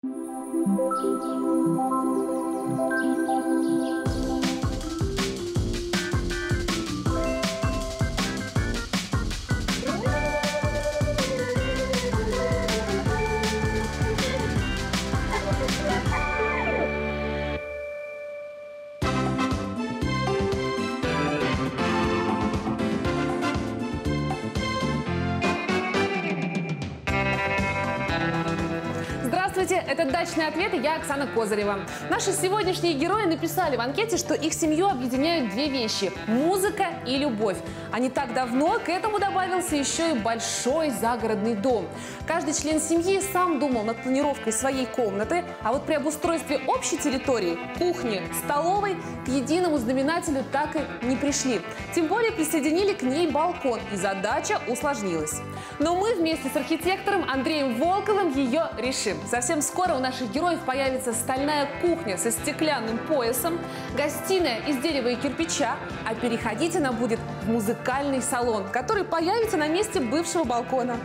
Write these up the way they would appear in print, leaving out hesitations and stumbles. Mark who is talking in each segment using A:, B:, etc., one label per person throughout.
A: Здравствуйте, это «Дачный ответ» и я, Оксана Козырева. Наши сегодняшние герои написали в анкете, что их семью объединяют две вещи – музыка и любовь. А не так давно к этому добавился еще и большой загородный дом. Каждый член семьи сам думал над планировкой своей комнаты, а вот при обустройстве общей территории – кухни, столовой – к единому знаменателю так и не пришли. Тем более присоединили к ней балкон, и задача усложнилась. Но мы вместе с архитектором Андреем Волковым ее решим. Совсем скоро у наших героев появится стальная кухня со стеклянным поясом, гостиная из дерева и кирпича, а переходить она будет в музыкальный салон, который появится на месте бывшего балкона.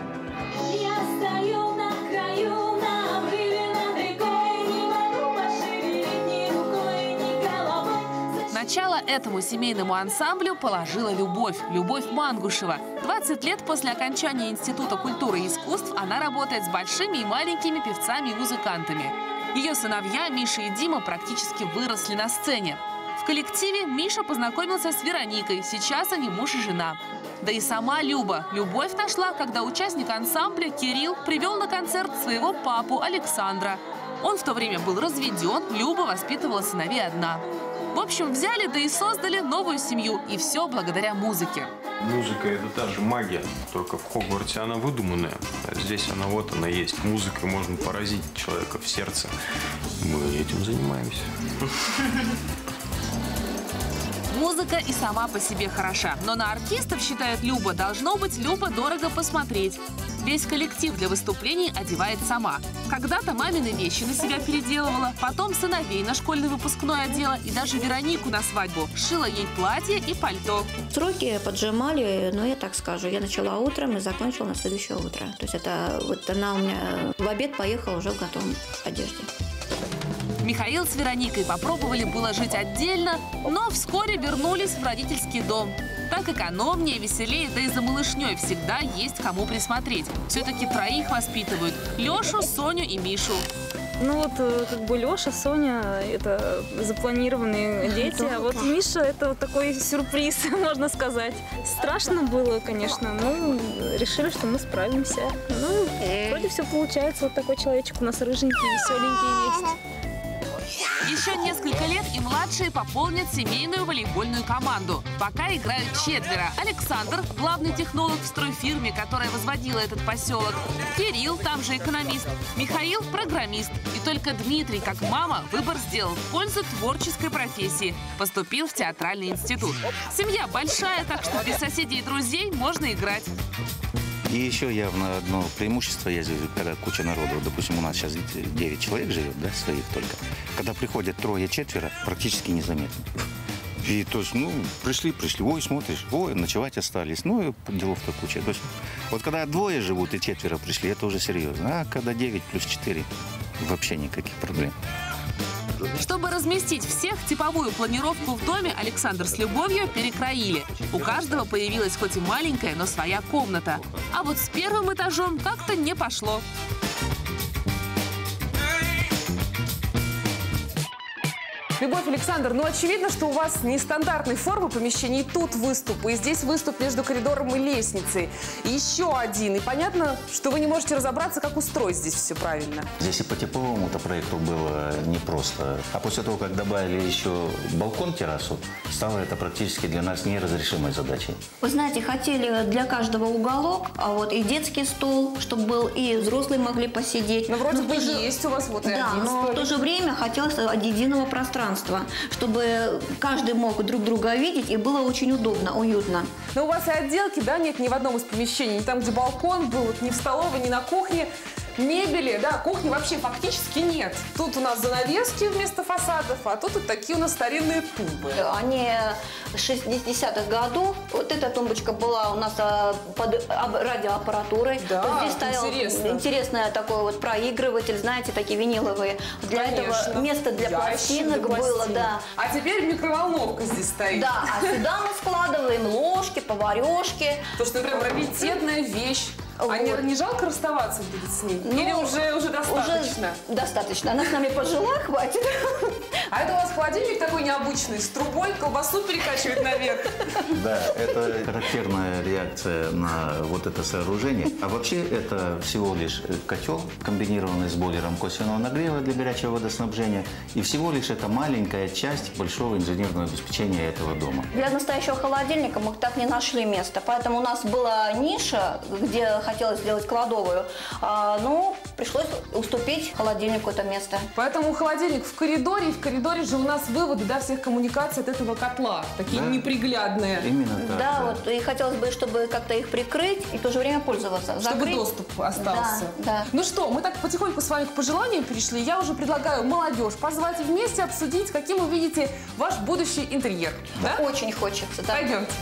A: Начало этому семейному ансамблю положила Любовь Мангушева. 20 лет после окончания Института культуры и искусств она работает с большими и маленькими певцами и музыкантами. Ее сыновья Миша и Дима практически выросли на сцене. В коллективе Миша познакомился с Вероникой, сейчас они муж и жена. Да и сама Любовь нашла, когда участник ансамбля Кирилл привел на концерт своего папу Александра. Он в то время был разведен, Люба воспитывала сыновей одна. В общем, взяли, да и создали новую семью. И все благодаря музыке.
B: Музыка – это та же магия, только в Хогвартсе она выдуманная. А здесь она есть. Музыкой можно поразить человека в сердце. Мы этим занимаемся.
A: Музыка и сама по себе хороша. Но на артистов, считает Люба, должно быть любо-дорого посмотреть. Весь коллектив для выступлений одевает сама. Когда-то мамины вещи на себя переделывала, потом сыновей на школьный выпускной одела и даже Веронику на свадьбу. Шила ей платье и пальто.
C: Сроки поджимали, но я так скажу. Я начала утром и закончила на следующее утро. То есть она у меня в обед поехала уже в готовой одежде.
A: Михаил с Вероникой попробовали было жить отдельно, но вскоре вернулись в родительский дом. Так экономнее, веселее, да и за малышней всегда есть кому присмотреть. Все-таки троих воспитывают – Лешу, Соню и Мишу.
D: Ну вот как бы Леша, Соня – это запланированные дети, а вот Миша – это вот такой сюрприз, можно сказать. Страшно было, конечно, но решили, что мы справимся. Ну, вроде все получается. Вот такой человечек у нас рыженький, веселенький есть.
A: Еще несколько лет и младшие пополнят семейную волейбольную команду. Пока играют четверо. Александр – главный технолог в стройфирме, которая возводила этот поселок. Кирилл, там же экономист. Михаил – программист. И только Дмитрий, как мама, выбор сделал в пользу творческой профессии. Поступил в театральный институт. Семья большая, так что без соседей и друзей можно играть.
E: И еще явно одно преимущество есть, когда куча народу, допустим, у нас сейчас 9 человек живет, да, своих только. Когда приходят трое-четверо, практически незаметно. И то есть, пришли, ой, смотришь, ой, ночевать остались, делов-то куча. То есть, вот когда двое живут и четверо пришли, это уже серьезно. А когда 9 плюс 4, вообще никаких проблем.
A: Чтобы разместить всех, типовую планировку в доме Александр с Любовью перекроили. У каждого появилась хоть и маленькая, но своя комната. А вот с первым этажом как-то не пошло. Любовь, Александр, очевидно, что у вас нестандартной формы помещений. Тут выступ, и здесь выступ между коридором и лестницей. И еще один. И понятно, что вы не можете разобраться, как устроить здесь все правильно.
E: Здесь и по типовому-то проекту было непросто. А после того, как добавили еще балкон-террасу, стало это практически для нас неразрешимой задачей.
C: Вы знаете, хотели для каждого уголок, а вот и детский стол, чтобы был, и взрослые могли посидеть.
A: Но вроде бы есть у вас вот и
C: да,
A: один
C: но
A: столик.
C: в то же время хотелось единого пространства, чтобы каждый мог друг друга видеть и было очень удобно, уютно.
A: Но у вас и отделки, да, нет ни в одном из помещений. Ни там, где балкон был, ни в столовой, ни на кухне. Мебели, да, кухни вообще фактически нет. Тут у нас занавески вместо фасадов, а тут вот такие у нас старинные тумбы.
C: Они 60-х годов. Вот эта тумбочка была у нас под радиоаппаратурой.
A: Да,
C: Вот здесь стоял интересный такой вот проигрыватель, знаете, такие виниловые. Для этого место для пластинок было, да.
A: А теперь микроволновка здесь стоит.
C: Да, а сюда мы складываем ложки, поварешки.
A: То, что прям раритетная вещь. А не жалко расставаться будет с ней? Или уже достаточно?
C: Уже достаточно. Она с нами пожила, хватит.
A: А это у вас холодильник такой необычный, с трубой колбасу перекачивает наверх.
E: Да, это характерная реакция на вот это сооружение. А вообще это всего лишь котел, комбинированный с бойлером косвенного нагрева для горячего водоснабжения. И всего лишь это маленькая часть большого инженерного обеспечения этого дома.
C: Для настоящего холодильника мы так не нашли места. Поэтому у нас была ниша, где хотелось сделать кладовую. Но пришлось уступить холодильнику это место.
A: Поэтому холодильник в коридоре, и в коридоре же у нас выводы, да, всех коммуникаций от этого котла. Такие неприглядные.
E: Именно так.
C: Да, вот, и хотелось бы, чтобы как-то их прикрыть и в то же время пользоваться.
A: Чтобы доступ остался.
C: Да.
A: Ну что, мы так потихоньку с вами к пожеланиям перешли. Я уже предлагаю молодежь позвать и вместе обсудить, каким вы видите ваш будущий интерьер. Да?
C: Очень хочется. Да.
A: Пойдемте.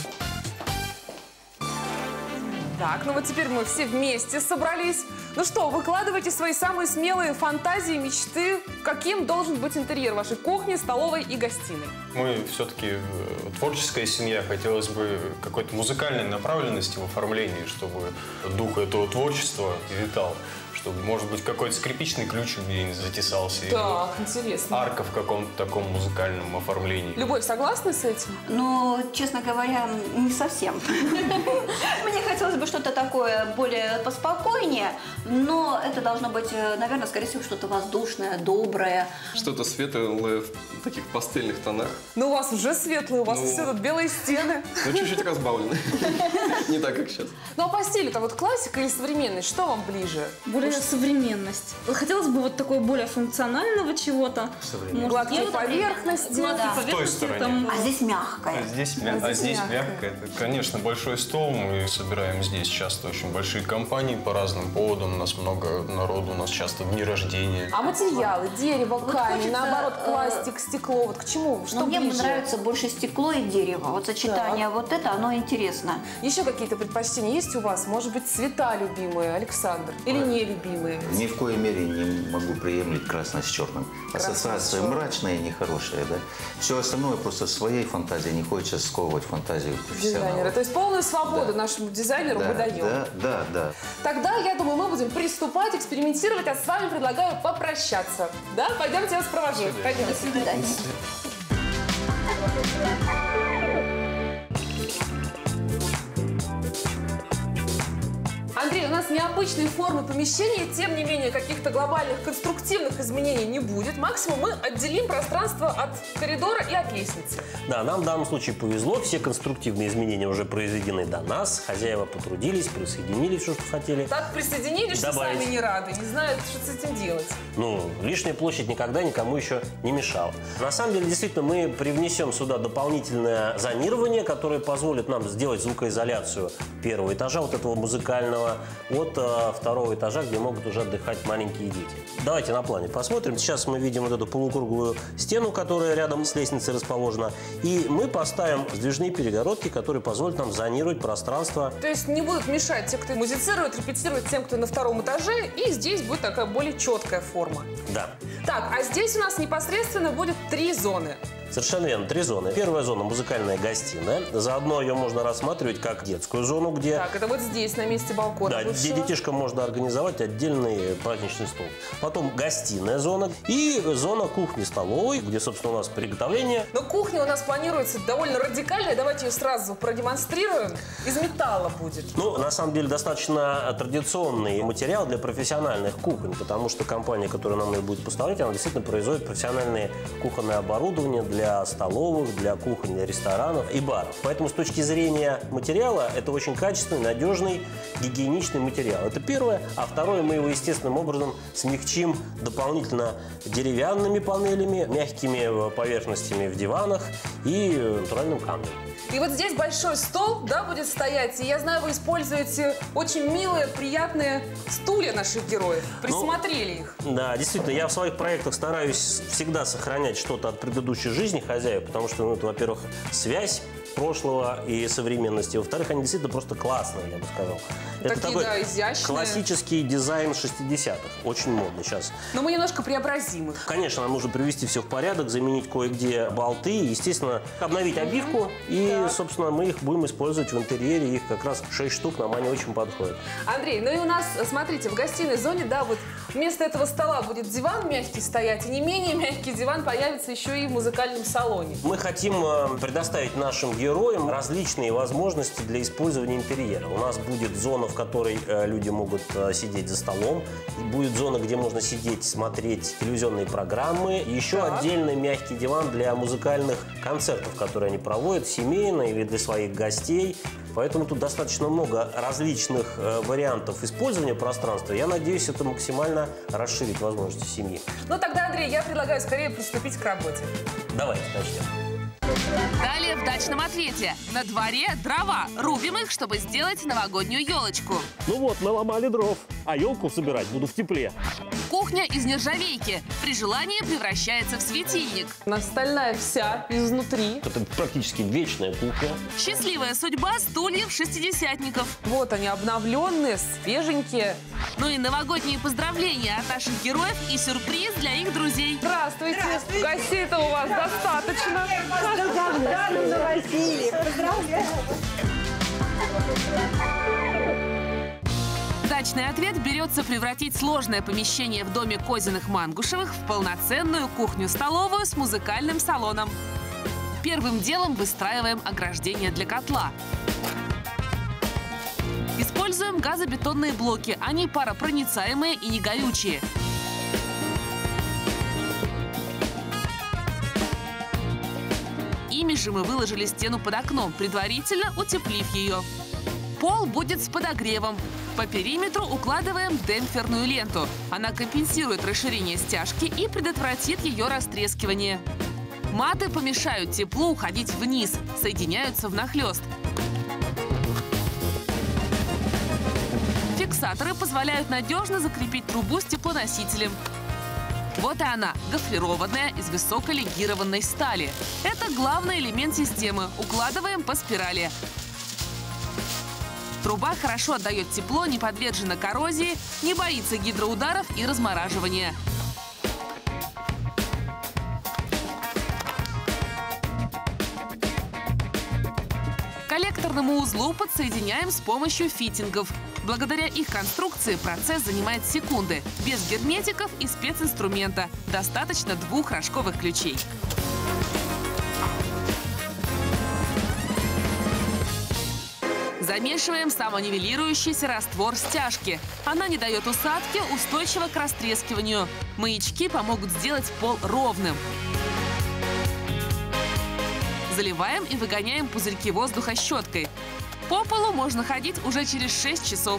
A: Так, ну вот теперь мы все вместе собрались. Ну что, выкладывайте свои самые смелые фантазии, мечты. Каким должен быть интерьер вашей кухни, столовой и гостиной?
B: Мы все-таки творческая семья. Хотелось бы какой-то музыкальной направленности в оформлении, чтобы дух этого творчества витал. Чтобы, может быть, какой-то скрипичный ключик где-нибудь затесался.
A: Так, интересно.
B: Арка в каком-то таком музыкальном оформлении.
A: Любовь, согласна с этим?
C: Ну, честно говоря, не совсем. Мне хотелось бы что-то такое более поспокойнее, но это должно быть, наверное, скорее всего, что-то воздушное, доброе.
F: Что-то светлое в таких пастельных тонах.
A: Ну, у вас уже светлые, у вас все тут белые стены.
F: Ну, чуть-чуть разбавлены. Не так, как сейчас.
A: Ну, а по стилю-то вот классика или современность, что вам ближе?
D: Более современность. Хотелось бы вот такой более функционального чего-то.
A: Гладкие поверхности.
B: В той стороне.
C: А здесь мягкое.
B: Здесь мягкое. Это, конечно, большой стол. Мы собираем здесь часто очень большие компании по разным поводам. У нас много народу, у нас часто дни рождения.
A: А материалы? Дерево, камень,
C: хочется,
A: наоборот, пластик, стекло. Вот к чему? Что
C: Мне
A: ближе?
C: нравится больше стекло и дерево. Вот сочетание вот это, оно интересно.
A: Еще какие-то предпочтения есть у вас? Может быть, цвета любимые, Александр? Или нелюбимые?
E: Ни в коей мере не могу приемлять красное с черным. Ассоциация мрачная и нехорошая, да. Все остальное просто своей фантазией. Не хочется сковывать фантазию профессионала.
A: Дизайнера. То есть полную свободу нашему дизайнеру мы даем.
E: Да.
A: Тогда, я думаю, мы будем приступать, экспериментировать, а с вами предлагаю попрощаться. Да? Пойдемте, я вас провожу. Пойдемте.
C: До свидания.
A: Андрей, у нас необычные формы помещения, тем не менее каких-то глобальных конструктивных изменений не будет. Максимум мы отделим пространство от коридора и от лестницы.
G: Да, нам в данном случае повезло, все конструктивные изменения уже произведены до нас, хозяева потрудились, присоединили все, что хотели.
A: Так присоединились, что
G: Добавить.
A: сами не рады, не знают, что с этим делать.
G: Ну, лишняя площадь никогда никому еще не мешала. На самом деле, действительно, мы привнесем сюда дополнительное зонирование, которое позволит нам сделать звукоизоляцию первого этажа, вот этого музыкального, от второго этажа, где могут уже отдыхать маленькие дети. Давайте на плане посмотрим. Сейчас мы видим вот эту полукруглую стену, которая рядом с лестницей расположена. И мы поставим сдвижные перегородки, которые позволят нам зонировать пространство.
A: То есть не будут мешать те, кто музицирует, репетирует тем, кто на втором этаже, и здесь будет такая более четкая форма.
G: Да.
A: Так, а здесь у нас непосредственно будет 3 зоны.
G: Совершенно верно, 3 зоны. Первая зона – музыкальная гостиная. Заодно ее можно рассматривать как детскую зону, где…
A: Так, это вот здесь, на месте балкона
G: Да,
A: бывшего.
G: где детишкам можно организовать отдельный праздничный стол. Потом гостиная зона и зона кухни-столовой, где, собственно, у нас приготовление.
A: Но кухня у нас планируется довольно радикальная. Давайте ее сразу продемонстрируем. Из металла будет.
G: Ну, на самом деле, достаточно традиционный материал для профессиональных кухонь, потому что компания, которая нам ее будет поставлять, посмотреть, она действительно производит профессиональное кухонное оборудование для столовых, для кухонь, для ресторанов и баров. Поэтому с точки зрения материала это очень качественный, надежный, гигиеничный материал. Это первое. А второе, мы его естественным образом смягчим дополнительно деревянными панелями, мягкими поверхностями в диванах и натуральным камнем.
A: И вот здесь большой стол, да, будет стоять. И я знаю, вы используете очень милые, приятные стулья наших героев. Присмотрели их.
G: Да, действительно, я в своих проектах стараюсь всегда сохранять что-то от предыдущей жизни хозяев, потому что, ну, это, во-первых, связь прошлого и современности. Во-вторых, они действительно просто классные, я бы сказал. Это такой,
A: да, изящные.
G: Классический дизайн 60-х. Очень модный сейчас.
A: Но мы немножко преобразим их.
G: Конечно, нам нужно привести все в порядок, заменить кое-где болты, естественно, обновить обивку. И, собственно, мы их будем использовать в интерьере. Их как раз 6 штук, нам они очень подходят.
A: Андрей, ну и у нас, смотрите, в гостиной зоне, да, вот вместо этого стола будет диван мягкий стоять, и не менее мягкий диван появится еще и в музыкальном салоне.
G: Мы хотим предоставить нашим героям различные возможности для использования интерьера. У нас будет зона, в которой люди могут сидеть за столом. Будет зона, где можно сидеть, смотреть телевизионные программы. Еще отдельный мягкий диван для музыкальных концертов, которые они проводят, семейно или для своих гостей. Поэтому тут достаточно много различных вариантов использования пространства. Я надеюсь, это максимально расширит возможности семьи.
A: Ну тогда, Андрей, я предлагаю скорее приступить к работе.
G: Давайте начнем.
A: Далее в дачном ответе. На дворе дрова. Рубим их, чтобы сделать новогоднюю елочку.
H: Ну вот, наломали дров, а елку собирать буду в тепле.
A: Кухня из нержавейки. При желании превращается в светильник. Настольная вся изнутри.
G: Это практически вечная кухня.
A: Счастливая судьба стульев шестидесятников. Вот они, обновленные, свеженькие. Ну и новогодние поздравления от наших героев и сюрприз для их друзей. Здравствуйте. Гостей-то у вас достаточно. Дачный ответ берется превратить сложное помещение в доме Козиных-Мангушевых в полноценную кухню-столовую с музыкальным салоном. Первым делом выстраиваем ограждение для котла. Используем газобетонные блоки. Они паропроницаемые и не горючие. Ими же мы выложили стену под окном, предварительно утеплив ее. Пол будет с подогревом. По периметру укладываем демпферную ленту. Она компенсирует расширение стяжки и предотвратит ее растрескивание. Маты помешают теплу уходить вниз, соединяются внахлёст. Фиксаторы позволяют надежно закрепить трубу с теплоносителем. Вот и она, гофрированная из высоколегированной стали. Это главный элемент системы. Укладываем по спирали. Труба хорошо отдает тепло, не подвержена коррозии, не боится гидроударов и размораживания. К коллекторному узлу подсоединяем с помощью фитингов. Благодаря их конструкции процесс занимает секунды, без герметиков и специнструмента. Достаточно 2 рожковых ключей. Замешиваем самонивелирующийся раствор стяжки. Она не дает усадки, устойчива к растрескиванию. Маячки помогут сделать пол ровным. Заливаем и выгоняем пузырьки воздуха щеткой. По полу можно ходить уже через 6 часов.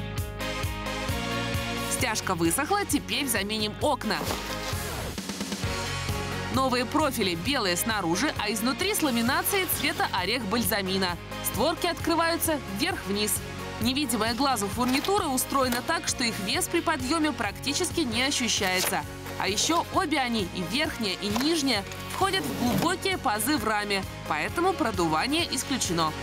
A: Стяжка высохла, теперь заменим окна. Новые профили белые снаружи, а изнутри с ламинацией цвета орех бальзамина. Створки открываются вверх-вниз. Невидимая глазу фурнитура устроена так, что их вес при подъеме практически не ощущается. А еще обе они, и верхняя, и нижняя, входят в глубокие пазы в раме, поэтому продувание исключено.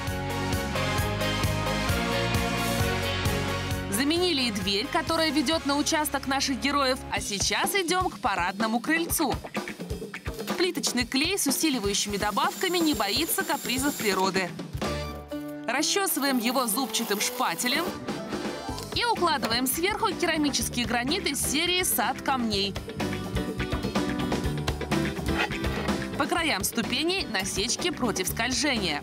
A: Заменили и дверь, которая ведет на участок наших героев, а сейчас идем к парадному крыльцу. Плиточный клей с усиливающими добавками не боится капризов природы. Расчесываем его зубчатым шпателем и укладываем сверху керамический гранит из серии «Сад камней». По краям ступеней насечки против скольжения.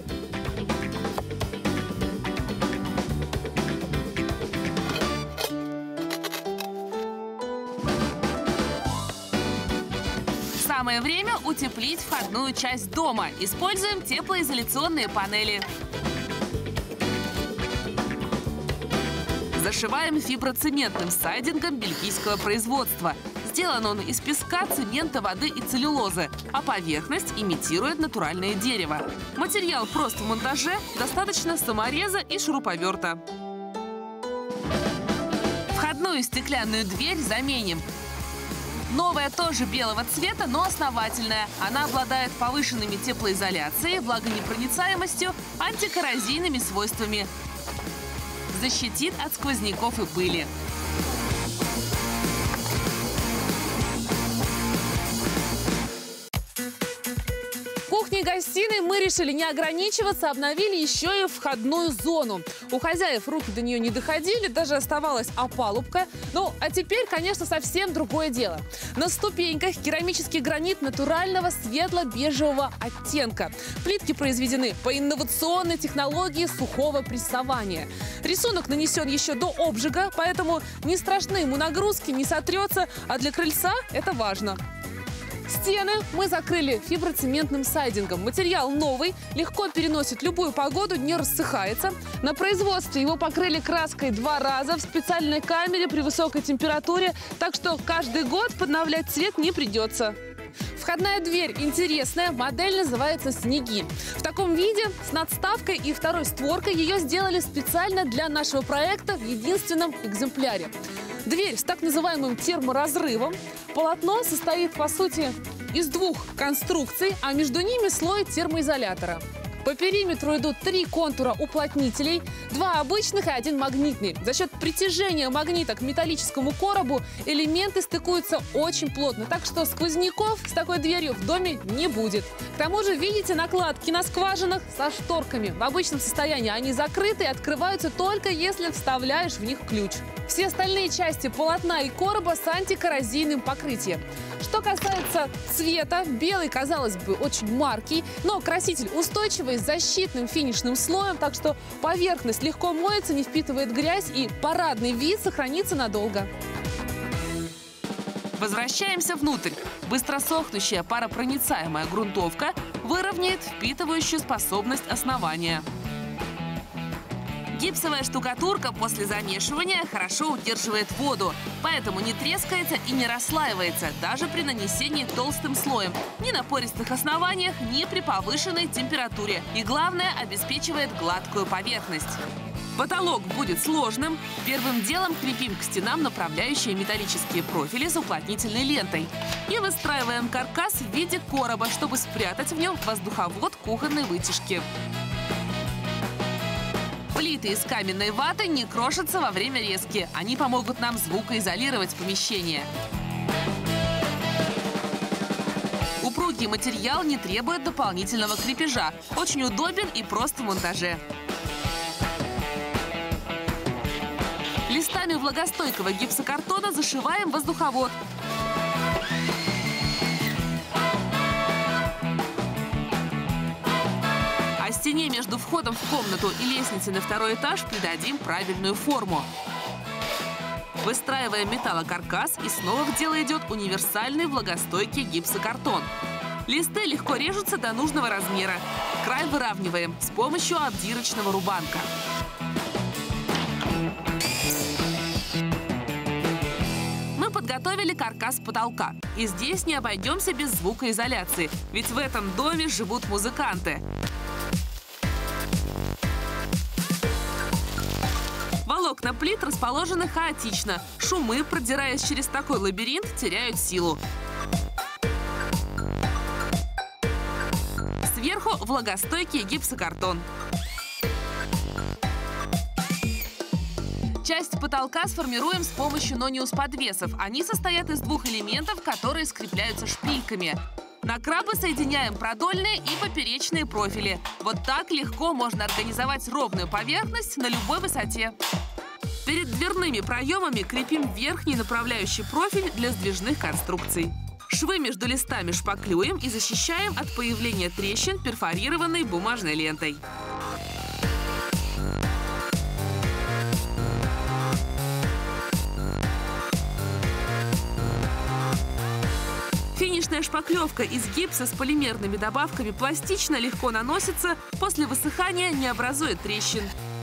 A: Самое время утеплить входную часть дома. Используем теплоизоляционные панели. Зашиваем фиброцементным сайдингом бельгийского производства. Сделан он из песка, цемента, воды и целлюлозы, а поверхность имитирует натуральное дерево. Материал прост в монтаже, достаточно самореза и шуруповерта. Входную стеклянную дверь заменим. Новая тоже белого цвета, но основательная. Она обладает повышенными теплоизоляцией, влагонепроницаемостью, антикоррозийными свойствами. Защитит от сквозняков и пыли. В гостиной мы решили не ограничиваться, обновили еще и входную зону. У хозяев руки до нее не доходили, даже оставалась опалубка. Ну, а теперь, конечно, совсем другое дело. На ступеньках керамический гранит натурального светло-бежевого оттенка. Плитки произведены по инновационной технологии сухого прессования. Рисунок нанесен еще до обжига, поэтому не страшны ему нагрузки, не сотрется, а для крыльца это важно. Стены мы закрыли фиброцементным сайдингом. Материал новый, легко переносит любую погоду, не рассыхается. На производстве его покрыли краской 2 раза в специальной камере при высокой температуре, так что каждый год подновлять цвет не придется. Входная дверь интересная, модель называется «Снеги». В таком виде, с надставкой и второй створкой, ее сделали специально для нашего проекта в единственном экземпляре. Дверь с так называемым терморазрывом. Полотно состоит, по сути, из 2 конструкций, а между ними слой термоизолятора. По периметру идут 3 контура уплотнителей, 2 обычных и 1 магнитный. За счет притяжения магнита к металлическому коробу элементы стыкуются очень плотно, так что сквозняков с такой дверью в доме не будет. К тому же, видите накладки на скважинах со шторками. В обычном состоянии они закрыты и открываются только если вставляешь в них ключ. Все остальные части полотна и короба с антикоррозийным покрытием. Что касается цвета, белый, казалось бы, очень маркий, но краситель устойчивый с защитным финишным слоем, так что поверхность легко моется, не впитывает грязь и парадный вид сохранится надолго. Возвращаемся внутрь. Быстросохнущая паропроницаемая грунтовка выровняет впитывающую способность основания. Гипсовая штукатурка после замешивания хорошо удерживает воду, поэтому не трескается и не расслаивается даже при нанесении толстым слоем, ни на пористых основаниях, ни при повышенной температуре. И главное, обеспечивает гладкую поверхность. Потолок будет сложным. Первым делом крепим к стенам направляющие металлические профили с уплотнительной лентой. И выстраиваем каркас в виде короба, чтобы спрятать в нем воздуховод кухонной вытяжки. Плиты из каменной ваты не крошатся во время резки. Они помогут нам звукоизолировать помещение. Упругий материал не требует дополнительного крепежа. Очень удобен и прост в монтаже. Листами влагостойкого гипсокартона зашиваем воздуховод. А стене между входом в комнату и лестницей на 2-й этаж придадим правильную форму. Выстраиваем металлокаркас, и снова в дело идет универсальный влагостойкий гипсокартон. Листы легко режутся до нужного размера. Край выравниваем с помощью обдирочного рубанка. Мы подготовили каркас потолка. И здесь не обойдемся без звукоизоляции, ведь в этом доме живут музыканты. Волокна плит расположены хаотично. Шумы, продираясь через такой лабиринт, теряют силу. Сверху влагостойкий гипсокартон. Часть потолка сформируем с помощью нониус-подвесов. Они состоят из 2 элементов, которые скрепляются шпильками. На крабы соединяем продольные и поперечные профили. Вот так легко можно организовать ровную поверхность на любой высоте. Перед дверными проемами крепим верхний направляющий профиль для сдвижных конструкций. Швы между листами шпаклюем и защищаем от появления трещин перфорированной бумажной лентой. Керамичная шпаклевка из гипса с полимерными добавками пластично, легко наносится, после высыхания не образует трещин.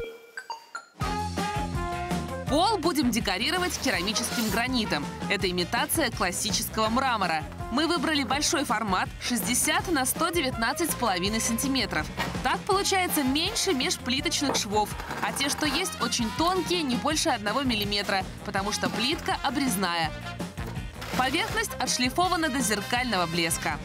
A: Пол будем декорировать керамическим гранитом. Это имитация классического мрамора. Мы выбрали большой формат 60 на 119,5 сантиметров. Так получается меньше межплиточных швов. А те, что есть, очень тонкие, не больше 1 миллиметра, потому что плитка обрезная. Поверхность отшлифована до зеркального блеска.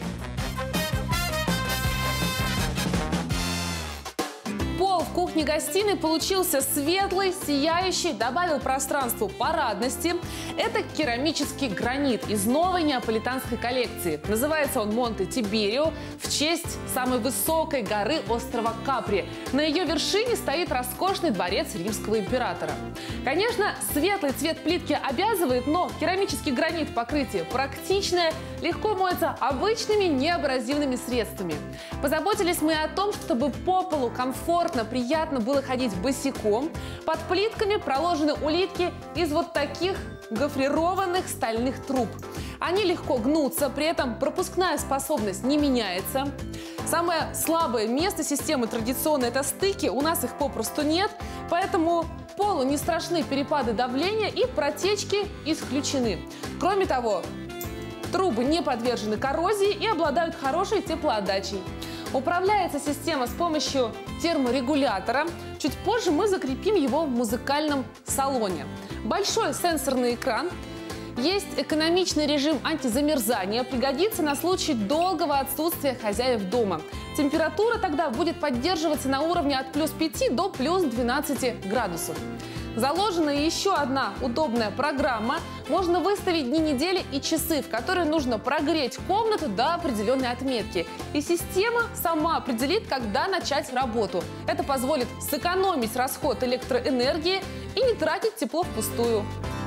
A: Пол в кухне-гостиной получился светлый, сияющий, добавил пространству парадности. Это керамический гранит из новой неаполитанской коллекции. Называется он Монте Тиберио в честь самой высокой горы острова Капри. На ее вершине стоит роскошный дворец римского императора. Конечно, светлый цвет плитки обязывает, но керамический гранит покрытие практичное, легко моется обычными неабразивными средствами. Позаботились мы о том, чтобы по полу комфортно, приятно было ходить босиком. Под плитками проложены улитки из вот таких гофрированных стальных труб. Они легко гнутся, при этом пропускная способность не меняется. Самое слабое место системы традиционно – это стыки. У нас их попросту нет, поэтому полу не страшны перепады давления и протечки исключены. Кроме того, трубы не подвержены коррозии и обладают хорошей теплоотдачей. Управляется система с помощью терморегулятора. Чуть позже мы закрепим его в музыкальном салоне. Большой сенсорный экран. Есть экономичный режим антизамерзания. Пригодится на случай долгого отсутствия хозяев дома. Температура тогда будет поддерживаться на уровне от плюс 5 до плюс 12 градусов. Заложена еще одна удобная программа. Можно выставить дни недели и часы, в которые нужно прогреть комнату до определенной отметки. И система сама определит, когда начать работу. Это позволит сэкономить расход электроэнергии и не тратить тепло впустую.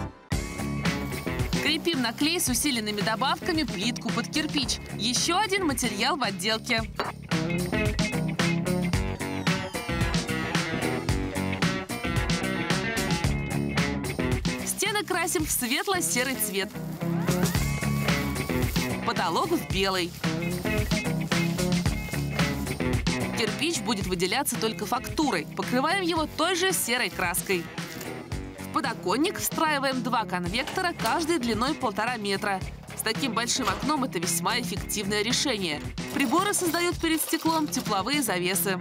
A: Крепим на клей с усиленными добавками плитку под кирпич. Еще один материал в отделке. Стены красим в светло-серый цвет. Потолок в белый. Кирпич будет выделяться только фактурой. Покрываем его той же серой краской. В подоконник встраиваем 2 конвектора, каждый длиной 1,5 метра. С таким большим окном это весьма эффективное решение. Приборы создают перед стеклом тепловые завесы.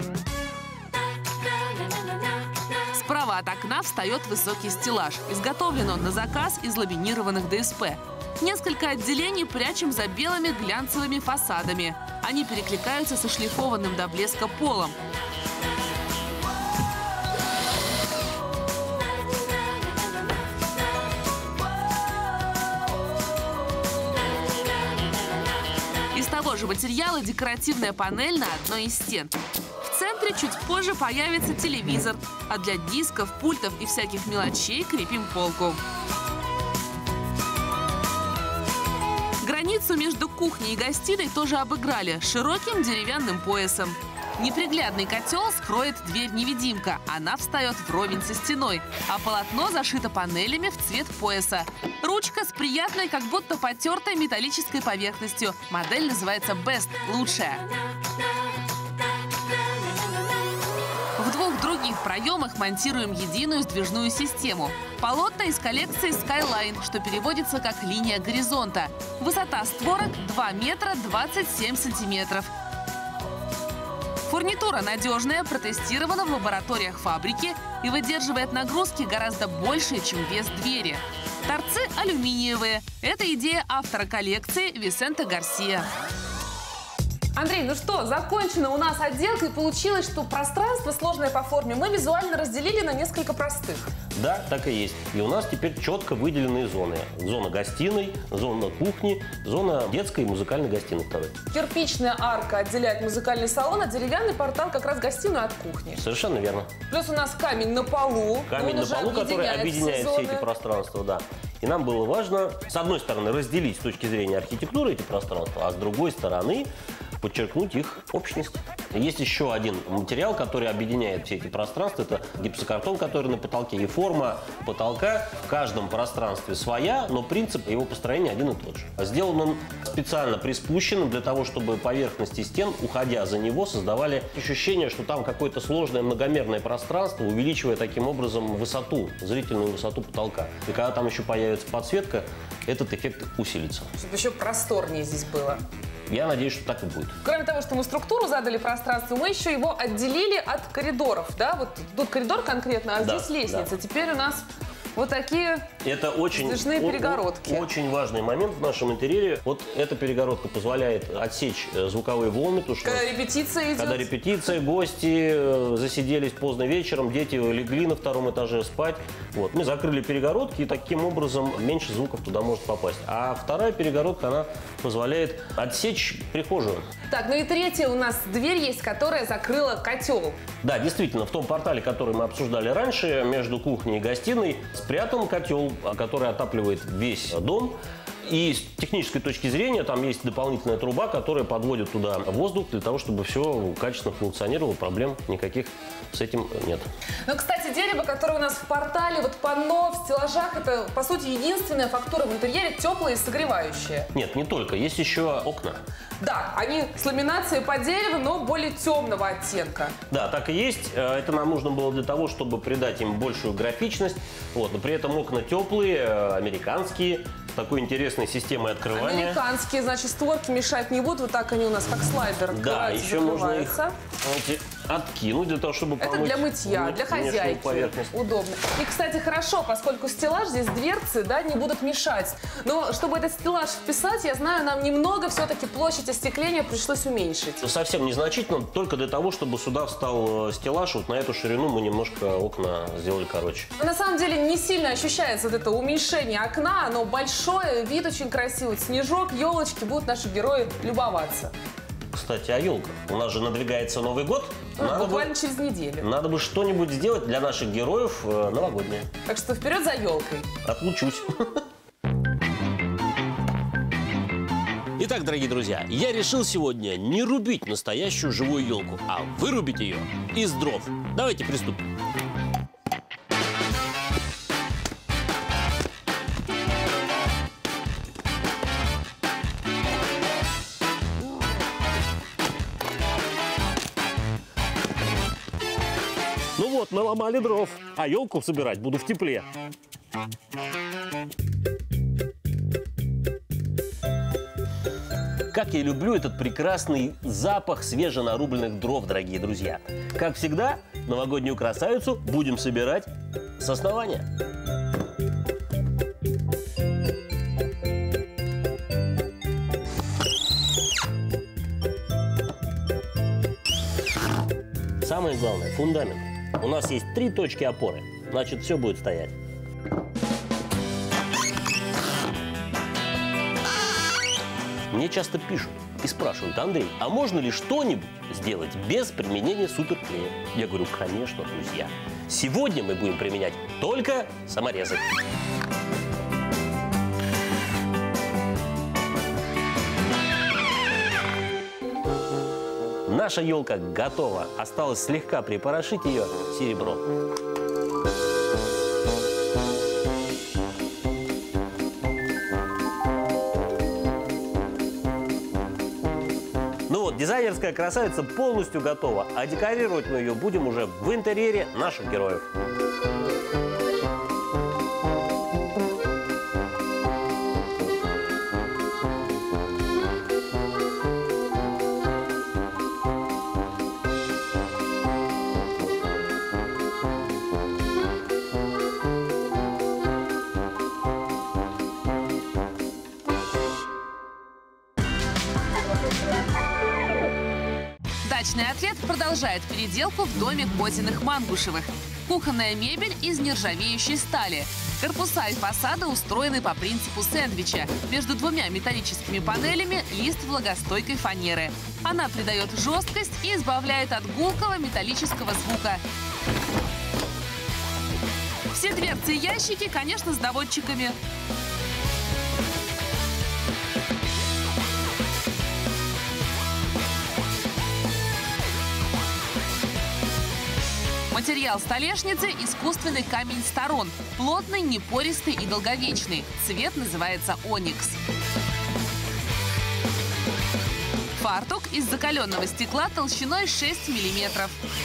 A: Справа от окна встает высокий стеллаж. Изготовлен он на заказ из ламинированных ДСП. Несколько отделений прячем за белыми глянцевыми фасадами. Они перекликаются со шлифованным до блеска полом. Из того же материала декоративная панель на одной из стен. В центре чуть позже появится телевизор, а для дисков, пультов и всяких мелочей крепим полку. Границу между кухней и гостиной тоже обыграли широким деревянным поясом. Неприглядный котел скроет дверь-невидимка. Она встает вровень со стеной, а полотно зашито панелями в цвет пояса. Ручка с приятной, как будто потертой металлической поверхностью. Модель называется Best – лучшая. В 2 других проемах монтируем единую сдвижную систему. Полотна из коллекции Skyline, что переводится как линия горизонта. Высота створок 2 метра 27 сантиметров. Фурнитура надежная, протестирована в лабораториях фабрики и выдерживает нагрузки гораздо больше, чем вес двери. Торцы алюминиевые. Это идея автора коллекции Висенте Гарсия. Андрей, ну что, закончена у нас отделка, и получилось, что пространство, сложное по форме, мы визуально разделили на несколько простых.
G: Да, так и есть. И у нас теперь четко выделенные зоны. Зона гостиной, зона кухни, зона детской и музыкальной гостиной второй.
A: Кирпичная арка отделяет музыкальный салон, а деревянный портал как раз гостиную от кухни.
G: Совершенно верно.
A: Плюс у нас камень на полу.
G: Камень на полу, который объединяет все эти пространства, да. И нам было важно, с одной стороны, разделить с точки зрения архитектуры эти пространства, а с другой стороны, подчеркнуть их общность. Есть еще один материал, который объединяет все эти пространства. Это гипсокартон, который на потолке. И форма потолка в каждом пространстве своя, но принцип его построения один и тот же. Сделан он специально приспущенным для того, чтобы поверхности стен, уходя за него, создавали ощущение, что там какое-то сложное многомерное пространство, увеличивая таким образом высоту, зрительную высоту потолка. И когда там еще появится подсветка, этот эффект усилится.
A: Чтобы еще просторнее здесь было.
G: Я надеюсь, что так и будет.
A: Кроме того, что мы структуру задали пространству, мы еще его отделили от коридоров. Да? Вот тут коридор конкретно, а здесь лестница.
G: Да.
A: Теперь у нас вот такие сдвижные перегородки.
G: Очень важный момент в нашем интерьере. Вот эта перегородка позволяет отсечь звуковые волны. Потому что
A: когда репетиция идет.
G: Когда репетиция, гости засиделись поздно вечером, дети легли на втором этаже спать. Вот. Мы закрыли перегородки, и таким образом меньше звуков туда может попасть. А вторая перегородка, она позволяет отсечь прихожую.
A: Так, ну и третья у нас дверь есть, которая закрыла котел.
G: Да, действительно, в том портале, который мы обсуждали раньше, между кухней и гостиной, спрятан котел, который отапливает весь дом. И с технической точки зрения там есть дополнительная труба, которая подводит туда воздух для того, чтобы все качественно функционировало. Проблем никаких с этим нет.
A: Ну, кстати, дерево, которое у нас в портале, вот панно, в стеллажах, это, по сути, единственная фактура в интерьере теплая и согревающая.
G: Нет, не только. Есть еще окна.
A: Да, они с ламинацией по дереву, но более темного оттенка.
G: Да, так и есть. Это нам нужно было для того, чтобы придать им большую графичность. Вот, но при этом окна теплые, американские, с такой интересной системой открывания.
A: Американские, значит, створки мешать не будут. Вот так они у нас, как слайдер, открываются,
G: да, еще можно их откинуть для того, чтобы
A: помыть. Это для мытья, для хозяйки. Удобно. И, кстати, хорошо, поскольку стеллаж, здесь дверцы, да, не будут мешать. Но чтобы этот стеллаж вписать, я знаю, нам немного все-таки площадь остекления пришлось уменьшить.
G: Совсем незначительно, только для того, чтобы сюда встал стеллаж. Вот на эту ширину мы немножко окна сделали короче.
A: Но на самом деле не сильно ощущается вот это уменьшение окна. Оно большое, вид очень красивый. Снежок, елочки, будут наши герои любоваться.
G: Кстати, о елках. У нас же надвигается Новый год.
A: Буквально через неделю.
G: Надо бы что-нибудь сделать для наших героев новогоднее.
A: Так что вперед за елкой.
G: Отлучусь.
I: Итак, дорогие друзья, я решил сегодня не рубить настоящую живую елку, а вырубить ее из дров. Давайте приступим.
H: Ну вот, наломали дров, а елку собирать буду в тепле.
G: Как я люблю этот прекрасный запах свеженарубленных дров, дорогие друзья. Как всегда, новогоднюю красавицу будем собирать с основания. Самое главное – фундамент. У нас есть 3 точки опоры, значит, все будет стоять. Мне часто пишут и спрашивают: Андрей, а можно ли что-нибудь сделать без применения суперклея? Я говорю: конечно, друзья. Сегодня мы будем применять только саморезы. Наша елка готова. Осталось слегка припорошить ее серебром. Ну вот, дизайнерская красавица полностью готова, а декорировать мы ее будем уже в интерьере наших героев.
A: Дачный отряд продолжает переделку в доме Козиных-Мангушевых. Кухонная мебель из нержавеющей стали. Корпуса и фасады устроены по принципу сэндвича. Между двумя металлическими панелями лист влагостойкой фанеры. Она придает жесткость и избавляет от гулкого металлического звука. Все дверцы и ящики, конечно, с доводчиками. Материал столешницы – искусственный камень сторон. Плотный, непористый и долговечный. Цвет называется оникс. Фартук из закаленного стекла толщиной 6 миллиметров.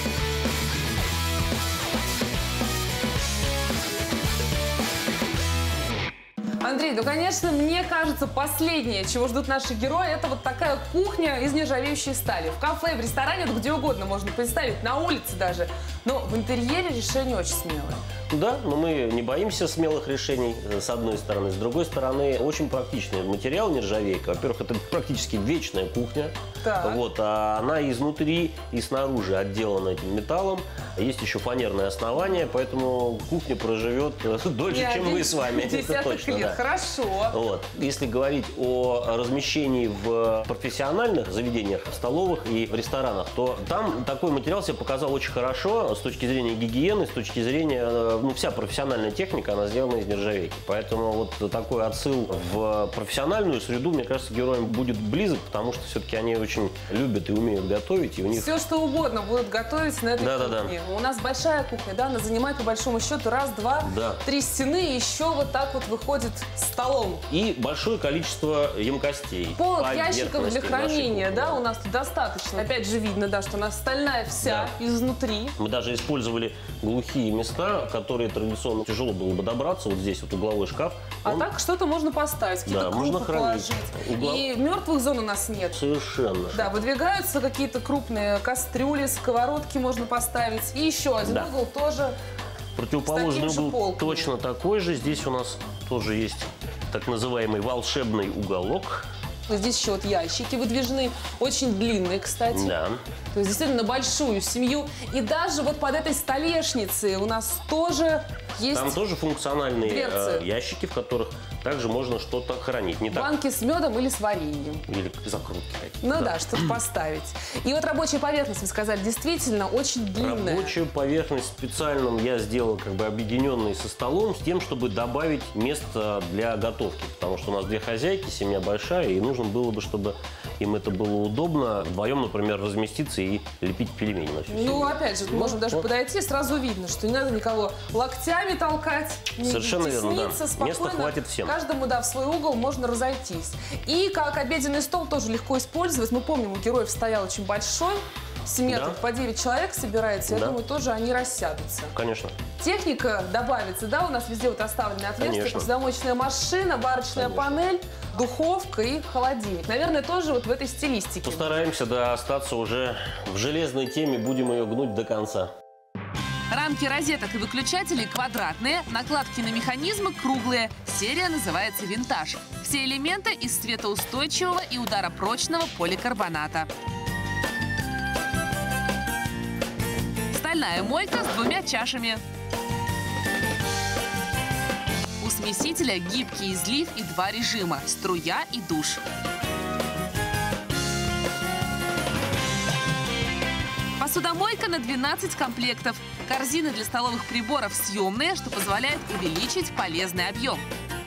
A: Андрей, ну, конечно, мне кажется, последнее, чего ждут наши герои, это вот такая кухня из нержавеющей стали. В кафе, в ресторане, где угодно можно представить, на улице даже. Но в интерьере решение очень смелое.
G: Да, но мы не боимся смелых решений, с одной стороны. С другой стороны, очень практичный материал нержавейка. Во-первых, это практически вечная кухня. Вот, а она изнутри и снаружи отделана этим металлом. Есть еще фанерное основание, поэтому кухня проживет дольше, чем мы с вами. Это точно,
A: лет.
G: Да.
A: Хорошо.
G: Вот. Если говорить о размещении в профессиональных заведениях, в столовых и в ресторанах, то там такой материал себя показал очень хорошо с точки зрения гигиены, с точки зрения, ну, вся профессиональная техника, она сделана из нержавейки. Поэтому вот такой отсыл в профессиональную среду, мне кажется, героям будет близок, потому что все-таки они очень любят и умеют готовить. И у них...
A: Все, что угодно будут готовить на этой кухне. У нас большая кухня, да, она занимает по большому счету раз, два, три стены, и еще вот так вот выходит столом.
G: И большое количество емкостей.
A: Полок, ящиков для хранения, да, у нас тут достаточно. Опять же видно, да, что у нас стальная вся изнутри.
G: Мы даже использовали глухие места, которые традиционно тяжело было бы добраться. Вот здесь вот угловой шкаф.
A: А так что-то можно поставить, какие-то крупы положить. И мертвых зон у нас нет.
G: Совершенно.
A: Да, выдвигаются какие-то крупные кастрюли, сковородки можно поставить. И еще один угол тоже.
G: Противоположный угол точно такой же. Здесь у нас тоже есть так называемый волшебный уголок.
A: Здесь еще вот ящики выдвижные, очень длинные, кстати.
G: Да.
A: То есть действительно на большую семью. И даже вот под этой столешницей у нас тоже есть
G: там тоже функциональные
A: дверцы,
G: ящики, в которых также можно что-то хранить. Не
A: банки с медом или с вареньем.
G: Или закрутки.
A: Ну да, что-то поставить. И вот рабочая поверхность, вы сказали, действительно очень длинная.
G: Рабочую поверхность специально я сделал как бы объединенной со столом, с тем, чтобы добавить место для готовки. Потому что у нас две хозяйки, семья большая, и нужно было бы, чтобы им это было удобно вдвоем, например, разместиться и лепить пельмени на всю семью.
A: Ну, опять же, можем даже подойти, сразу видно, что не надо никого локтями толкать, не
G: совершенно верно, да.
A: Спокойно.
G: Места хватит всем.
A: Каждому, да, в свой угол можно разойтись. И как обеденный стол тоже легко использовать. Мы помним, у героев стоял очень большой. Семья тут по 9 человек собирается, я думаю, тоже они рассядутся.
G: Конечно.
A: Техника добавится, да, у нас везде вот оставлены отверстия, посудомоечная машина, варочная панель, духовка и холодильник. Наверное, тоже вот в этой стилистике.
G: Постараемся, да, остаться уже в железной теме, будем ее гнуть до конца.
A: Рамки розеток и выключателей квадратные, накладки на механизмы круглые. Серия называется «Винтаж». Все элементы из светоустойчивого и ударопрочного поликарбоната. Стальная мойка с двумя чашами. У смесителя гибкий излив и два режима – струя и душ. Посудомойка на 12 комплектов. Корзины для столовых приборов съемные, что позволяет увеличить полезный объем.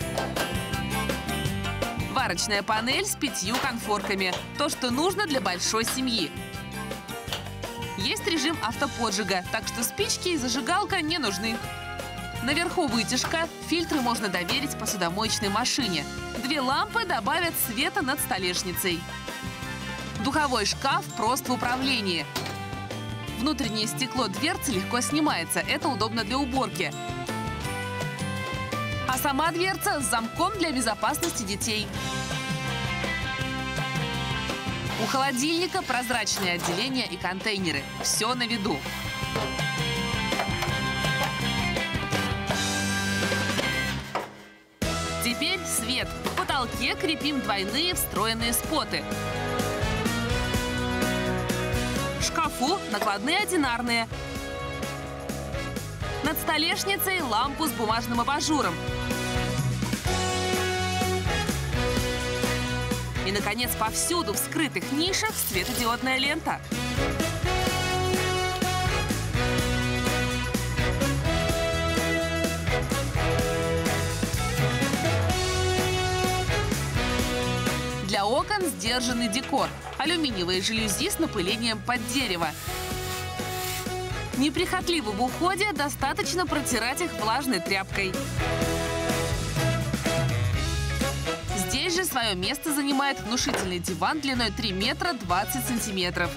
A: Варочная панель с 5 конфорками. То, что нужно для большой семьи. Есть режим автоподжига, так что спички и зажигалка не нужны. Наверху вытяжка, фильтры можно доверить посудомоечной машине. 2 лампы добавят света над столешницей. Духовой шкаф прост в управлении. Внутреннее стекло дверцы легко снимается, это удобно для уборки. А сама дверца с замком для безопасности детей. У холодильника прозрачные отделения и контейнеры. Все на виду. Теперь свет. В потолке крепим двойные встроенные споты. В шкафу накладные одинарные. Над столешницей лампу с бумажным абажуром. И, наконец, повсюду в скрытых нишах светодиодная лента. Для окон сдержанный декор. Алюминиевые жалюзи с напылением под дерево. Неприхотливы в уходе, достаточно протирать их влажной тряпкой. Здесь же свое место занимает внушительный диван длиной 3 метра 20 сантиметров.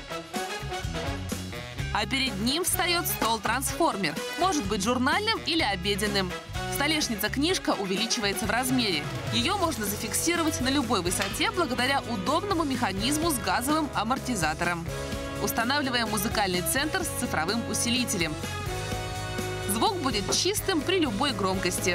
A: А перед ним встает стол-трансформер. Может быть журнальным или обеденным. Столешница-книжка увеличивается в размере. Ее можно зафиксировать на любой высоте благодаря удобному механизму с газовым амортизатором. Устанавливаем музыкальный центр с цифровым усилителем. Звук будет чистым при любой громкости.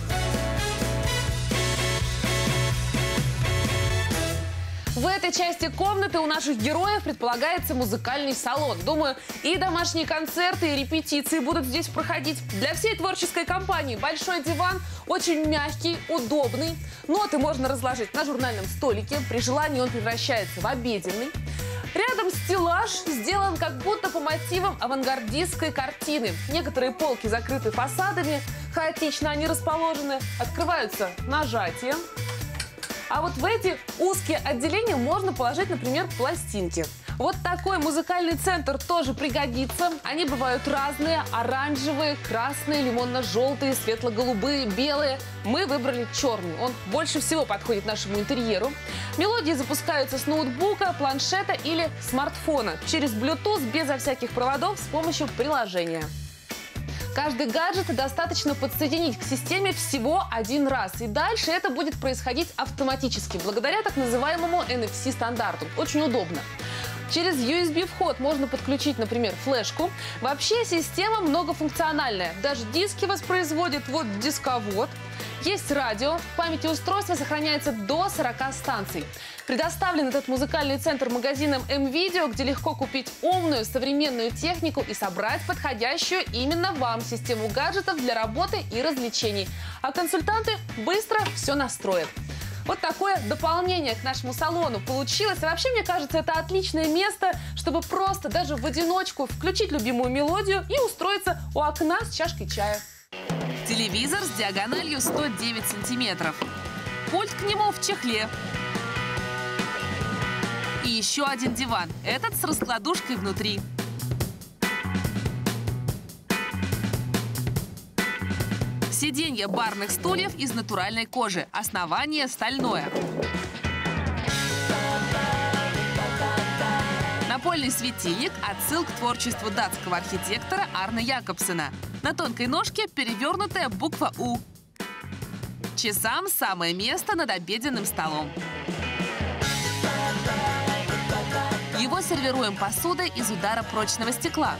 A: В этой части комнаты у наших героев предполагается музыкальный салон. Думаю, и домашние концерты, и репетиции будут здесь проходить. Для всей творческой компании большой диван, очень мягкий, удобный. Ноты можно разложить на журнальном столике. При желании он превращается в обеденный. Рядом стеллаж сделан как будто по мотивам авангардистской картины. Некоторые полки закрыты фасадами, хаотично они расположены, открываются нажатием. А вот в эти узкие отделения можно положить, например, пластинки. Вот такой музыкальный центр тоже пригодится. Они бывают разные: оранжевые, красные, лимонно-желтые, светло-голубые, белые. Мы выбрали черный. Он больше всего подходит нашему интерьеру. Мелодии запускаются с ноутбука, планшета или смартфона через Bluetooth, безо всяких проводов, с помощью приложения. Каждый гаджет достаточно подсоединить к системе всего один раз. И дальше это будет происходить автоматически, благодаря так называемому NFC-стандарту. Очень удобно. Через USB-вход можно подключить, например, флешку. Вообще система многофункциональная. Даже диски воспроизводит. Вот дисковод. Есть радио. В памяти устройства сохраняется до 40 станций. Предоставлен этот музыкальный центр магазином М-Видео, где легко купить умную современную технику и собрать подходящую именно вам систему гаджетов для работы и развлечений. А консультанты быстро все настроят. Вот такое дополнение к нашему салону получилось. И вообще, мне кажется, это отличное место, чтобы просто даже в одиночку включить любимую мелодию и устроиться у окна с чашкой чая. Телевизор с диагональю 109 сантиметров. Пульт к нему в чехле. И еще один диван. Этот с раскладушкой внутри. Сиденье барных стульев из натуральной кожи. Основание стальное. Напольный светильник – отсыл к творчеству датского архитектора Арне Якобсена. На тонкой ножке перевернутая буква «У». Часам самое место над обеденным столом. Его сервируем посудой из удара прочного стекла.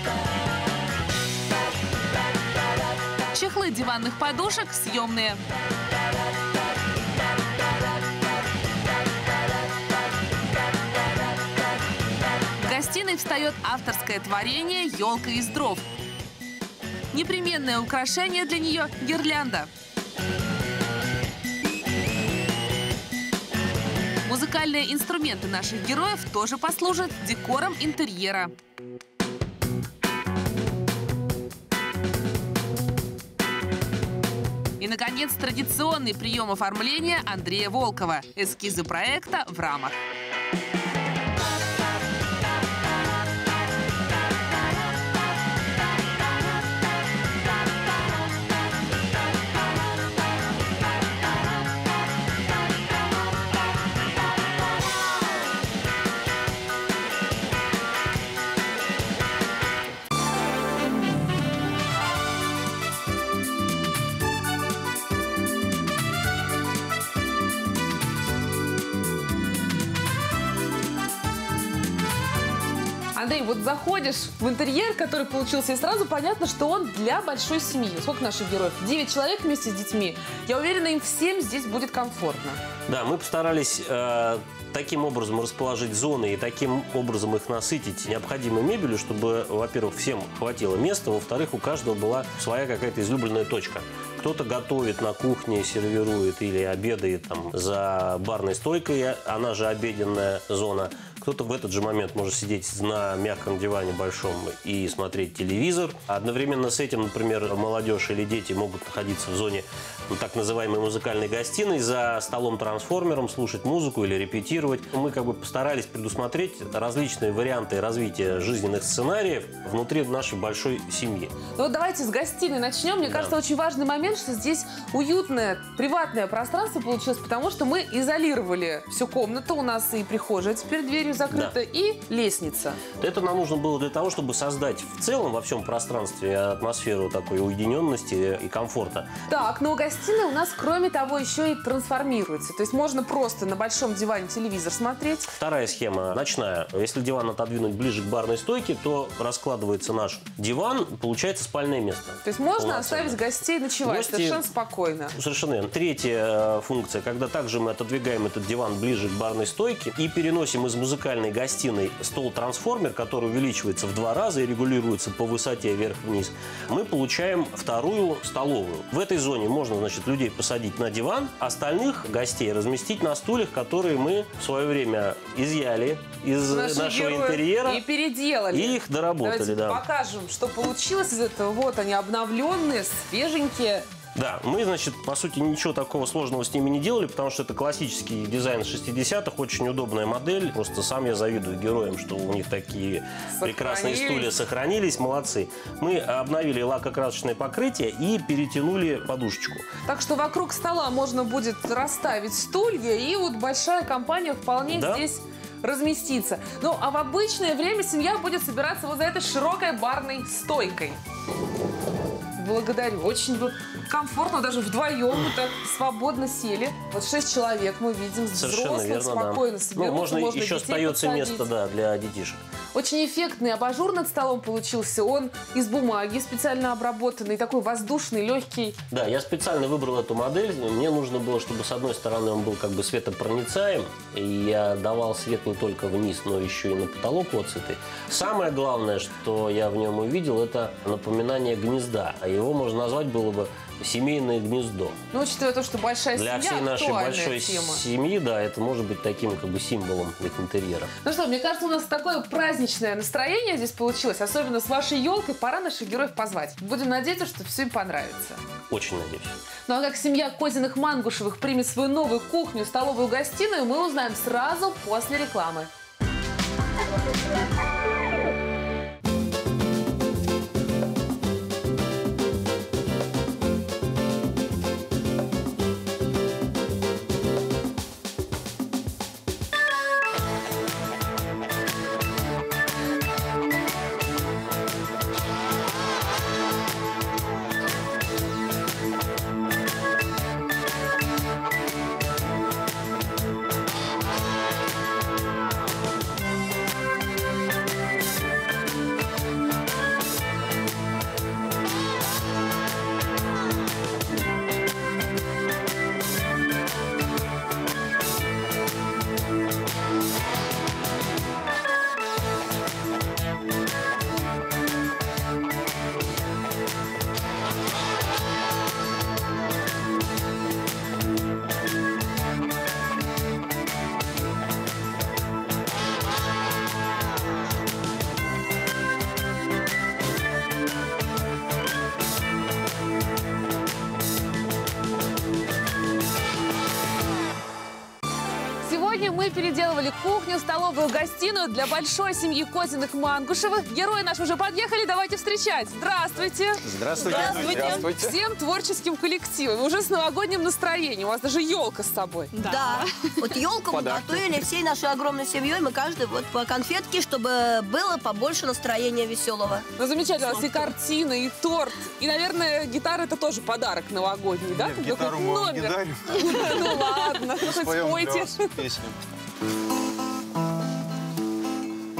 A: Чехлы диванных подушек съемные. В гостиной встает авторское творение «Елка из дров». Непременное украшение для нее – гирлянда. Музыкальные инструменты наших героев тоже послужат декором интерьера. И, наконец, традиционный прием оформления Андрея Волкова. Эскизы проекта в рамах. Андрей, вот заходишь в интерьер, который получился, и сразу понятно, что он для большой семьи. Сколько наших героев? 9 человек вместе с детьми. Я уверена, им всем здесь будет комфортно.
G: Да, мы постарались таким образом расположить зоны и таким образом их насытить необходимой мебелью, чтобы, во-первых, всем хватило места, во-вторых, у каждого была своя какая-то излюбленная точка. Кто-то готовит на кухне, сервирует или обедает там за барной стойкой, она же обеденная зона. Кто-то в этот же момент может сидеть на мягком диване большом и смотреть телевизор. Одновременно с этим, например, молодежь или дети могут находиться в зоне так называемой музыкальной гостиной, за столом-трансформером, слушать музыку или репетировать. Мы как бы постарались предусмотреть различные варианты развития жизненных сценариев внутри нашей большой семьи.
A: Ну вот давайте с гостиной начнем. Мне кажется, очень важный момент, что здесь уютное, приватное пространство получилось, потому что мы изолировали всю комнату. У нас и прихожая теперь дверью закрыта, и лестница.
G: Это нам нужно было для того, чтобы создать в целом во всем пространстве атмосферу такой уединенности и комфорта.
A: Так, но гостиная у нас, кроме того, еще и трансформируется. То есть можно просто на большом диване телевизор смотреть.
G: Вторая схема ночная. Если диван отодвинуть ближе к барной стойке, то раскладывается наш диван, получается спальное место.
A: То есть можно оставить гостей ночевать совершенно спокойно.
G: Совершенно верно. Третья функция, когда также мы отодвигаем этот диван ближе к барной стойке и переносим из музыкальной гостиной стол-трансформер, который увеличивается в 2 раза и регулируется по высоте вверх-вниз, мы получаем вторую столовую. В этой зоне можно, значит, людей посадить на диван, остальных гостей разместить на стульях, которые мы в свое время изъяли из нашего интерьера.
A: И переделали.
G: И их доработали.
A: Давайте покажем, что получилось из этого. Вот они обновленные, свеженькие.
G: Да, мы, значит, по сути, ничего такого сложного с ними не делали, потому что это классический дизайн 60-х, очень удобная модель. Просто сам я завидую героям, что у них такие прекрасные стулья сохранились, молодцы. Мы обновили лакокрасочное покрытие и перетянули подушечку.
A: Так что вокруг стола можно будет расставить стулья, и вот большая компания вполне здесь разместится. Ну, а в обычное время семья будет собираться вот за этой широкой барной стойкой. Благодарю. Очень комфортно, даже вдвоем мы так свободно сели. Вот 6 человек мы видим, взрослых, спокойно соберутся.
G: Ну, можно еще остается место, для детишек.
A: Очень эффектный абажур над столом получился. Он из бумаги специально обработанный, такой воздушный, легкий.
G: Да, я специально выбрал эту модель. Мне нужно было, чтобы с одной стороны он был как бы светопроницаем, и я давал свет не только вниз, но еще и на потолок отцветы. Самое главное, что я в нем увидел, это напоминание гнезда. Его можно назвать было бы семейное гнездо.
A: Ну, учитывая то, что большая семья,
G: для всей нашей большой
A: тема.
G: семьи, да, это может быть таким как бы символом их интерьера.
A: Ну что, мне кажется, у нас такое праздничное настроение здесь получилось, особенно с вашей елкой. Пора наших героев позвать. Будем надеяться, что все им понравится.
G: Очень надеюсь.
A: Ну а как семья Козиных-Мангушевых примет свою новую кухню, столовую, гостиную, мы узнаем сразу после рекламы. Сегодня мы переделывали кухню, столовую, гостиную для большой семьи Козиных-Мангушевых. Герои наши уже подъехали, давайте встречать. Здравствуйте.
F: Здравствуйте. Здравствуйте.
A: Всем творческим коллективом. Уже с новогодним настроением. У вас даже елка с собой.
J: Да. Вот елку мы готовили всей нашей огромной семьей. Мы каждый вот по конфетке, чтобы было побольше настроения веселого.
A: Ну, замечательно. У вас и картина, и торт. И, наверное, гитара — это тоже подарок новогодний, да?
K: Нет, гитару мы не дарим.
A: Ну ладно, хоть спойте.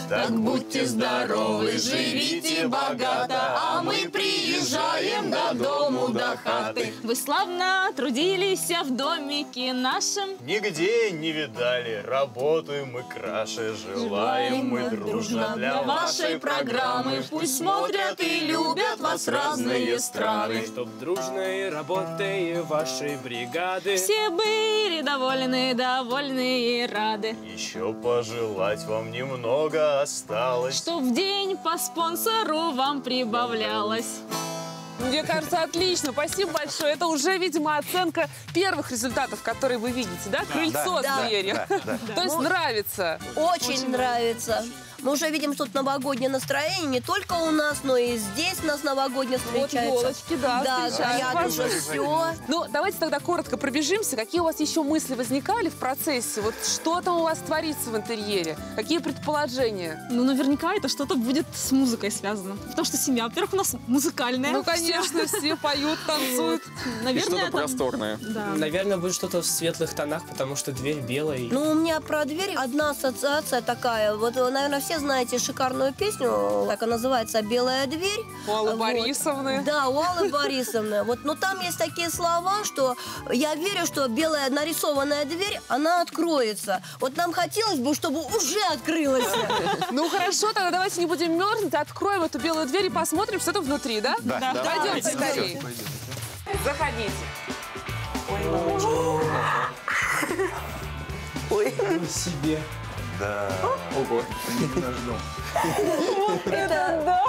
F: Так будьте здоровы, живите богато, а мы приезжаем до дому, до хаты.
D: Вы славно трудились в домике нашем.
B: Нигде не видали, работаем мы краше, желаем мы дружно для
F: вашей программы. Пусть смотрят и любят вас разные страны.
K: Чтоб дружной работой вашей бригады
D: Все были довольны, довольны и рады.
B: Еще пожелать вам немного осталось.
D: Чтоб в день по спонсору вам прибавлялось.
A: Мне кажется, отлично. Спасибо большое. Это уже, видимо, оценка первых результатов, которые вы видите, да? Крыльцо с дверью. То есть нравится.
J: Очень нравится. Мы уже видим, что тут новогоднее настроение не только у нас, но и здесь у нас новогоднее встречается.
A: Вот елочки, да,
J: я уже все.
A: Ну, давайте тогда коротко пробежимся. Какие у вас еще мысли возникали в процессе? Вот что там у вас творится в интерьере? Какие предположения?
D: Ну, наверняка это что-то будет с музыкой связано. Потому что семья, во-первых, у нас музыкальная.
A: Ну, конечно, все поют, танцуют.
D: Наверное,
F: что-то просторное.
D: Да.
K: Наверное, будет что-то в светлых тонах, потому что дверь белая.
J: Ну, у меня про дверь одна ассоциация такая. Вот, наверное, все знаете шикарную песню, как она называется, «Белая дверь».
A: У Аллы Борисовны.
J: Да, у Аллы Борисовны. Вот, но там есть такие слова, что я верю, что белая нарисованная дверь, она откроется. Вот нам хотелось бы, чтобы уже открылась.
A: Ну, хорошо, тогда давайте не будем мерзнуть, откроем эту белую дверь и посмотрим, что там внутри, да?
E: Да.
A: Пойдемте скорее. Заходите.
J: Ой,
K: себе.
E: Да.
F: Ого.
J: это да.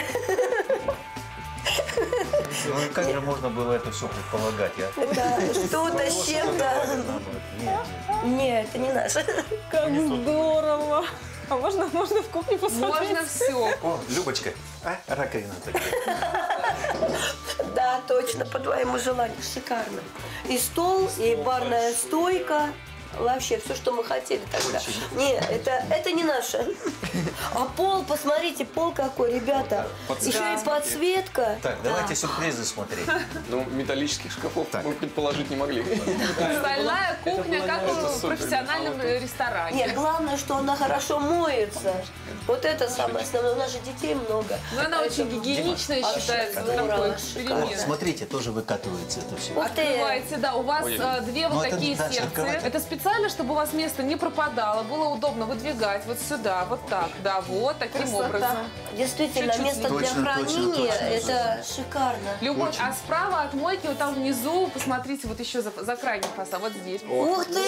E: Ну как же можно было это все предполагать, а?
J: Да, что-то с чем-то. Нет, это не наше.
D: Как здорово! А можно в кухне посмотреть?
A: Можно все.
E: О, Любочка, раковина такая.
J: Да, точно, по твоему желанию. Шикарно. И стол, и барная стойка. Вообще, все, что мы хотели тогда. Нет, это не наше. А пол, посмотрите, пол какой, ребята. Еще и подсветка.
E: Так, давайте сюрпризы смотреть.
F: Ну, металлических шкафов мы предположить не могли.
A: Стальная кухня, как в профессиональном ресторане.
J: Нет, главное, что она хорошо моется. Вот это самое основное. У нас же детей много.
A: Но она очень гигиеничная считается. Вот такой перемен.
E: Смотрите, тоже выкатывается это все.
A: Открывайте, да. У вас две вот
E: это
A: такие
E: дальше
A: секции.
E: открывать.
A: Это специально, чтобы у вас место не пропадало, было удобно выдвигать вот сюда, вот так, да, вот таким образом.
J: Действительно,
A: Чуть-чуть
J: место для
E: точно,
J: хранения,
E: точно.
J: это шикарно.
A: Любовь, а справа от мойки, вот там внизу, посмотрите, вот еще за крайним фасадом, вот здесь.
J: Ух ты!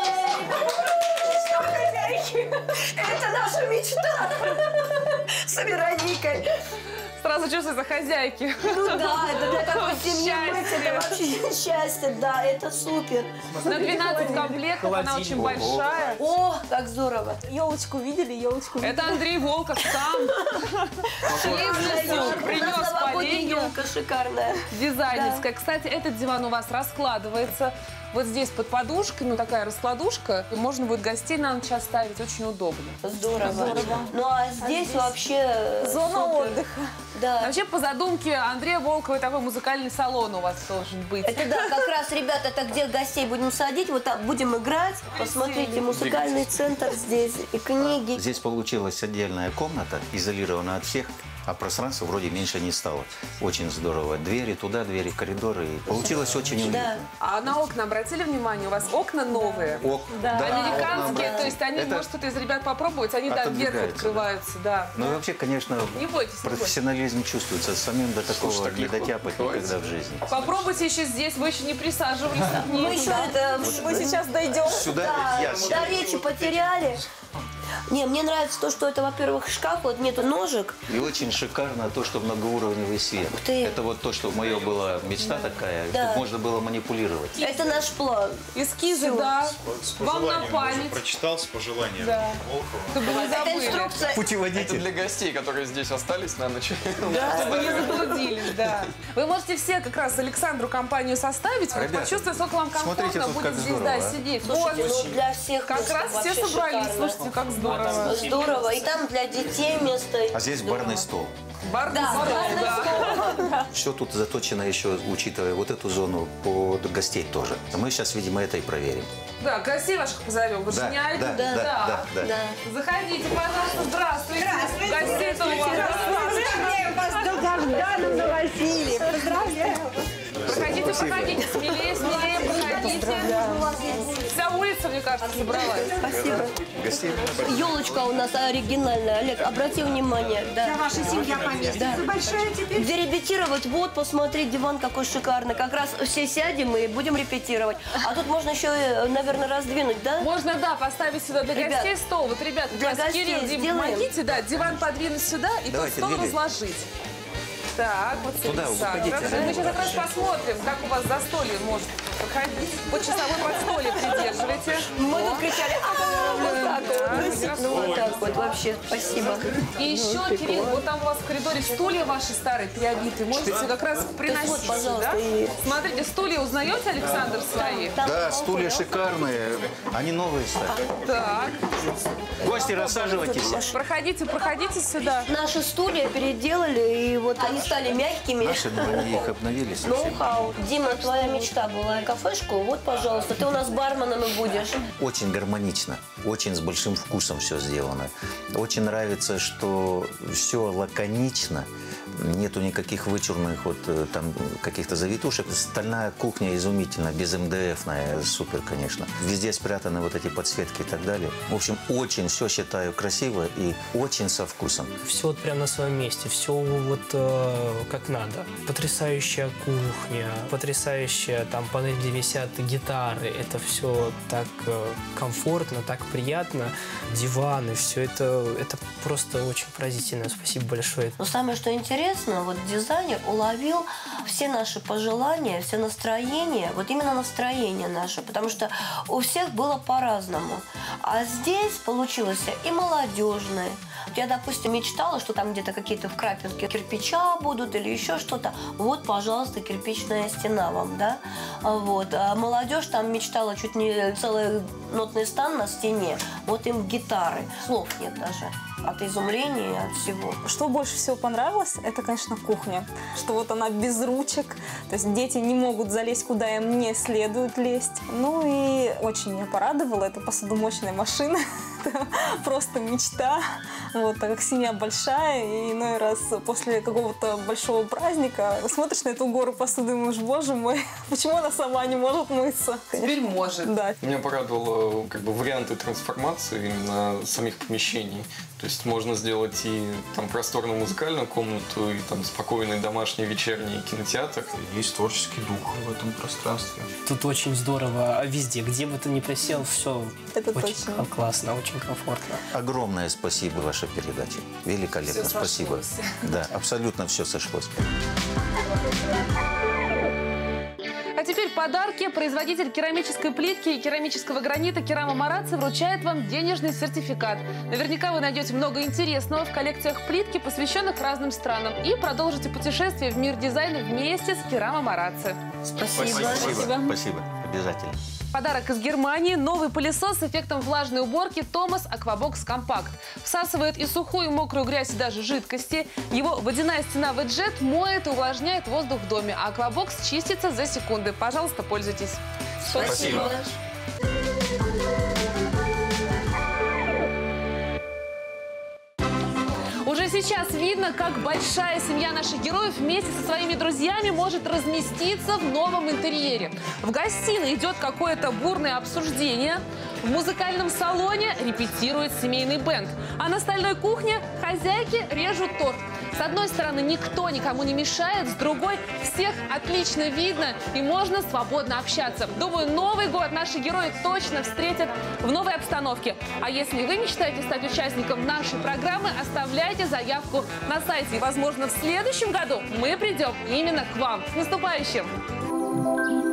J: Это наша мечта с Вероникой.
A: Сразу чувствуется хозяйки.
J: Ну да, это для такой семьи
A: Счастье.
J: это вообще счастье, да, это супер.
A: На 12 комплектов, она очень большая.
J: О, как здорово.
D: Елочку видели? Елочку видели?
A: Это Андрей Волков сам принес поленья.
J: Елка шикарная.
A: Дизайнерская. Кстати, этот диван у вас раскладывается. Вот здесь под подушкой, ну такая раскладушка, и можно будет гостей на ночь оставить, очень удобно.
J: Здорово. Ну а здесь вообще
D: Зона
J: супер.
D: отдыха.
J: Да.
A: Вообще, по задумке Андрея Волкова, такой музыкальный салон у вас должен быть.
J: Это да, как раз, ребята, это где гостей будем садить, вот так будем играть. Посмотрите, музыкальный центр здесь и книги.
E: Здесь получилась отдельная комната, изолированная от всех, а пространства вроде меньше не стало. Очень здорово. Двери туда, двери, коридоры. И получилось очень уютно.
A: А на окна обратили внимание? У вас окна новые? Американские, то есть они, может, кто-то из ребят попробовать, они да, вверх открываются, да.
E: Ну и вообще, конечно,
A: Не бойтесь,
E: профессионализм чувствуется. Самим до такого
F: так
E: не
F: легко.
E: дотяпать никогда в жизни.
A: Попробуйте еще здесь, вы еще не присаживались.
J: Мы еще это...
D: Мы сейчас дойдем.
E: Сюда я
J: До речи потеряли. Не, мне нравится то, что это, во-первых, шкаф, вот нету ножек.
E: И очень шикарно то, что многоуровневый свет.
J: ты.
E: Это вот то, что мое была мечта такая,
J: Да.
E: чтобы можно было манипулировать.
J: Это наш план.
A: Эскизы, да. Вам на память.
B: Прочитал с пожеланием
A: Да.
B: Волкова.
A: Чтобы не
J: Это
A: забыли.
J: инструкция.
F: Это для гостей, которые здесь остались на ночь.
A: Чтобы не заблудились, да. Вы можете все как раз Александру компанию составить, вот
E: Ребята,
A: почувствовать, сколько вам
E: смотрите,
A: комфортно
E: тут
A: будет
E: как
A: здесь
E: здорово,
A: да,
E: а?
A: сидеть.
J: Слушайте,
A: Вот.
J: ну для всех
A: Как
J: место
A: раз все
J: вообще
A: собрались,
J: шикарно.
A: слушайте, как здорово. Здорово.
J: Здорово. И там для детей место.
E: А здесь барный стол.
A: Барный стол, да.
E: Все тут заточено еще, учитывая вот эту зону, под гостей тоже. Мы сейчас, видимо, это и проверим.
A: Да, гостей ваших позовем. Вы же не один.
E: Да.
A: Заходите, пожалуйста, здравствуйте. Гостей-то у вас.
L: Вас долгожданным Новосилий. Поздравляю.
A: Проходите, проходите. Смелее, проходите. Вся улица, мне кажется, собралась.
J: Спасибо.
E: Гостей.
J: Елочка у нас оригинальная. Олег, обрати внимание. Да.
L: Ваша семья поместится большая теперь.
J: Где репетировать? Вот, посмотри, диван какой шикарный. Как раз все сядем и будем репетировать. А тут можно еще, наверное, раздвинуть, да?
A: Можно, да, поставить сюда для гостей стол. Вот, ребята,
J: для гостей
A: Кирилл, Дим, помогите, да, диван подвинуть сюда и тут стол разложить. Так, вот
E: туда уходите.
A: Мы сейчас как раз посмотрим, как у вас застолье может проходить. Вот часовой подстолье придерживайте.
J: Мы тут кричали, вот так вот. Ну вот так вот, вообще, спасибо.
A: И еще, Кирилл, вот там у вас в коридоре стулья ваши старые переобитые. Можете как раз приносить.
J: Вот, пожалуйста.
A: Смотрите, стулья узнаете, Александр, свои?
E: Да, стулья шикарные. Они новые стали.
A: Так.
E: Гости, рассаживайтесь.
A: Проходите сюда.
J: Наши стулья переделали, и вот они стали мягкими.
E: Наши, они их обновили совсем.
J: Ноу-хау. Дима, твоя мечта была кафешку. Вот, пожалуйста, ты у нас барменом и будешь.
E: Очень гармонично, очень с большим вкусом все сделано. Очень нравится, что все лаконично. Нету никаких вычурных вот там каких-то завитушек. Стальная кухня изумительно, без МДФная, супер, конечно. Везде спрятаны вот эти подсветки и так далее. В общем, очень все считаю красиво и очень со вкусом.
K: Все вот прям на своем месте, все вот как надо. Потрясающая кухня, потрясающая там панель, где висят гитары. Это все так комфортно, так приятно. Диваны, все это просто очень поразительно. Спасибо большое.
J: Но самое, что интересно, вот дизайнер уловил все наши пожелания, все настроения, вот именно настроение наше, потому что у всех было по-разному. А здесь получилось и молодежное. Я, допустим, мечтала, что там где-то какие-то вкрапинки кирпича будут или еще что-то. Вот, пожалуйста, кирпичная стена вам, да? Вот. А молодежь там мечтала чуть не целый нотный стан на стене. Вот им гитары. Слов нет даже. От изумления, от всего.
D: Что больше всего понравилось, это, конечно, кухня. Что вот она без ручек, то есть дети не могут залезть, куда им не следует лезть. Ну и очень меня порадовала эта посудомоечная машина. Это просто мечта. Вот, так как семья большая, и иной раз после какого-то большого праздника смотришь на эту гору посуды и думаешь, боже мой, почему она сама не может мыться?
A: Теперь может.
D: Да.
M: Меня порадовало варианты трансформации именно самих помещений. То есть можно сделать и там просторную музыкальную комнату, и там спокойный домашний вечерний кинотеатр.
B: Есть творческий дух в этом пространстве.
K: Тут очень здорово везде, где бы ты ни присел, все
D: это
K: очень
D: точно.
K: Классно, очень комфортно.
E: Огромное спасибо вашей передаче. Великолепно, спасибо. Да, абсолютно все сошлось.
A: А теперь подарки. Производитель керамической плитки и керамического гранита «Керама Марацци» вручает вам денежный сертификат. Наверняка вы найдете много интересного в коллекциях плитки, посвященных разным странам. И продолжите путешествие в мир дизайна вместе с «Керама Марацци».
J: Спасибо.
E: Спасибо. Обязательно.
A: Подарок из Германии. Новый пылесос с эффектом влажной уборки Thomas Aquabox Compact. Всасывает и сухую, и мокрую грязь, и даже жидкости. Его водяная стена V-Jet моет и увлажняет воздух в доме. А Aquabox чистится за секунды. Пожалуйста, пользуйтесь.
J: Спасибо.
A: Уже сейчас видно, как большая семья наших героев вместе со своими друзьями может разместиться в новом интерьере. В гостиной идет какое-то бурное обсуждение. В музыкальном салоне репетирует семейный бенд. А на стальной кухне хозяйки режут торт. С одной стороны, никто никому не мешает, с другой, всех отлично видно и можно свободно общаться. Думаю, Новый год наши герои точно встретят в новой обстановке. А если вы мечтаете стать участником нашей программы, оставляйте заявку на сайте. И, возможно, в следующем году мы придем именно к вам. С наступающим!